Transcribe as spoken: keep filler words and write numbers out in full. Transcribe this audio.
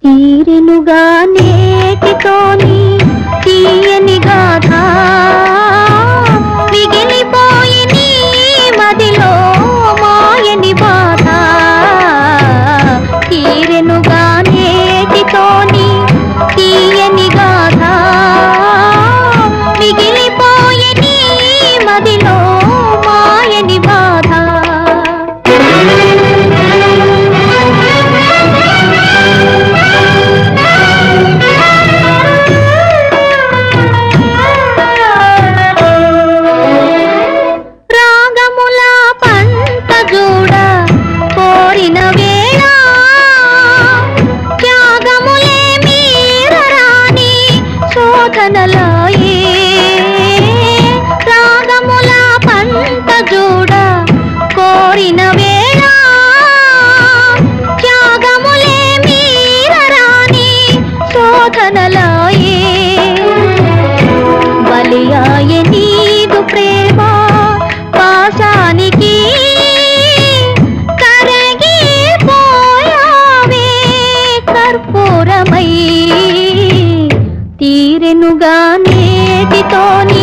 తీరెనుగా నేటితోని తీయని గాథ మిగిలిపోయి నీ మదిలో మాయని బాధ తీరెనుగా నేటితోని తీయని గాథ మిగిలిపోయి నీ మదిలో మాయని బాధ రాగముల పంట జూడ కోరిన వేళ త్యాగములే మీరరాని శోధనలాయే బలియాయే నీదు ప్రేమ పాశానికి కరగిపోయావే కర్పూరమై తీరెనుగా నేటితోని